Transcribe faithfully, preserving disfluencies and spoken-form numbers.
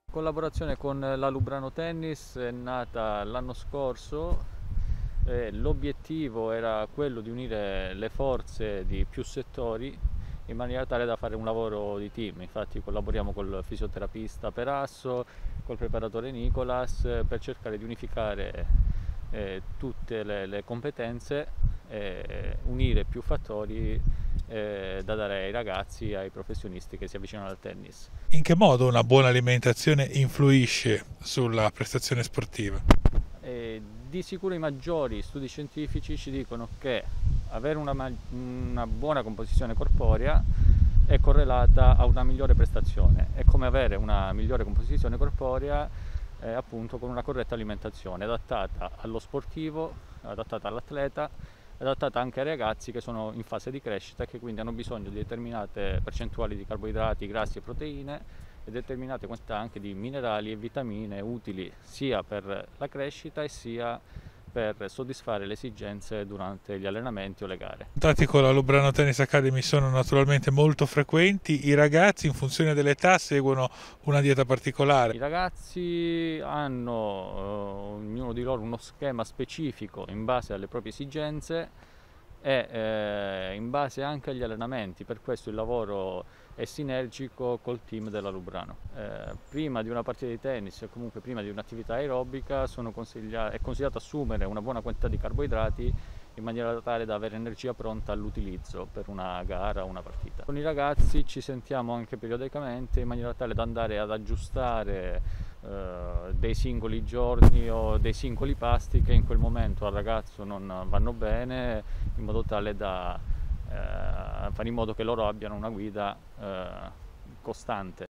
Collaborazione con la Lubrano Tennis è nata l'anno scorso. Eh, l'obiettivo era quello di unire le forze di più settori in maniera tale da fare un lavoro di team. Infatti collaboriamo col fisioterapista Perasso, col preparatore Nicolas, per cercare di unificare eh, tutte le, le competenze e unire più fattori eh, da dare ai ragazzi e ai professionisti che si avvicinano al tennis. In che modo una buona alimentazione influisce sulla prestazione sportiva? E di sicuro i maggiori studi scientifici ci dicono che avere una, una buona composizione corporea è correlata a una migliore prestazione. È come avere una migliore composizione corporea eh, appunto con una corretta alimentazione adattata allo sportivo, adattata all'atleta, adattata anche ai ragazzi che sono in fase di crescita e che quindi hanno bisogno di determinate percentuali di carboidrati, grassi e proteine e determinate quantità anche di minerali e vitamine utili sia per la crescita e sia per soddisfare le esigenze durante gli allenamenti o le gare. I contatti con la Lubrano Tennis Academy sono naturalmente molto frequenti. I ragazzi, in funzione dell'età, seguono una dieta particolare. I ragazzi hanno eh, ognuno di loro uno schema specifico in base alle proprie esigenze e eh, in base anche agli allenamenti. Per questo il lavoro è sinergico col team della Lubrano. Eh, prima di una partita di tennis e comunque prima di un'attività aerobica sono consiglia- è consigliato assumere una buona quantità di carboidrati in maniera tale da avere energia pronta all'utilizzo per una gara o una partita. Con i ragazzi ci sentiamo anche periodicamente in maniera tale da andare ad aggiustare eh, dei singoli giorni o dei singoli pasti che in quel momento al ragazzo non vanno bene, in modo tale da eh, fare in modo che loro abbiano una guida eh, costante.